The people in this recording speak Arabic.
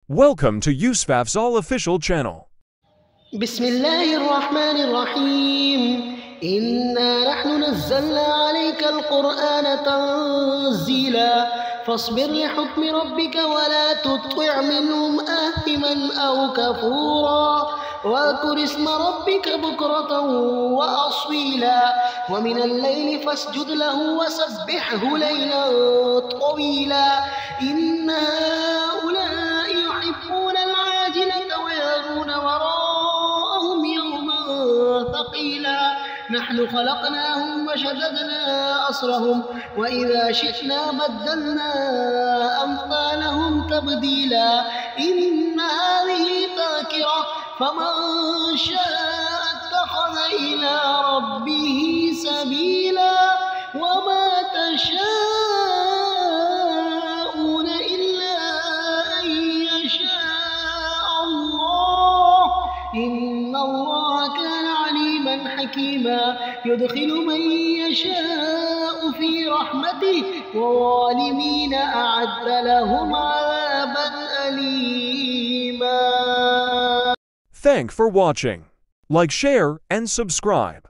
Welcome to Yusuf's All Official channel. بسم الله الرحمن الرحيم. إنا نحن نزلنا عليك القرآن تنزيلا فاصبر لحكم ربك ولا تطع منهم آثما أو كفورا واذكر اسم ربك بكرة وأصيلا ومن الليل فاسجد له وسبحه ليلا طويلا إن هؤلاء يحبون العاجلة ويذرون وراءهم يوما ثقيلا نحن خلقناهم وشددنا أسرهم وإذا شئنا بدلنا أمثالهم تبديلا إن هذه تذكرة فمن شاء اتخذ إلى ربه سبيلا وما تشاءون إلا أن يشاء الله إن الله كان عليما حكيما يدخل من يشاء في رحمته والظالمين أعد لهم عذابا أليما. Thanks for watching. Like, share, and subscribe.